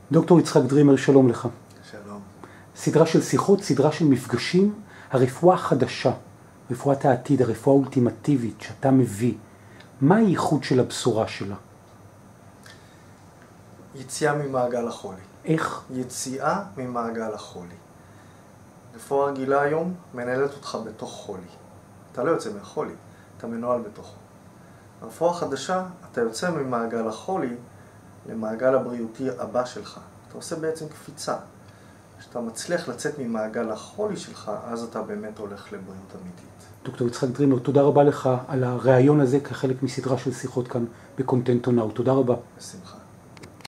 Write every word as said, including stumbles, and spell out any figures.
דוקטור יצחק דרימר, שלום לך. שלום. סדרה של שיחות, סדרה של מפגשים, הרפואה החדשה, רפואת העתיד, הרפואה האולטימטיבית שאתה מביא. מה הייחוד של הבשורה שלה? יציאה ממעגל החולי. איך? יציאה ממעגל החולי. רפואה רגילה היום מנהלת אותך בתוך חולי. אתה לא יוצא מהחולי, אתה מנוהל בתוכו. הרפואה החדשה, אתה יוצא ממעגל החולי למעגל הבריאותי הבא שלך. אתה עושה בעצם קפיצה. כשאתה מצליח לצאת ממעגל החולי שלך, אז אתה באמת הולך לבריאות אמיתית. דוקטור יצחק דרימר, תודה רבה לך על הרעיון הזה כחלק מסדרה של שיחות כאן בקונטנט טונאו. תודה רבה. בשמחה.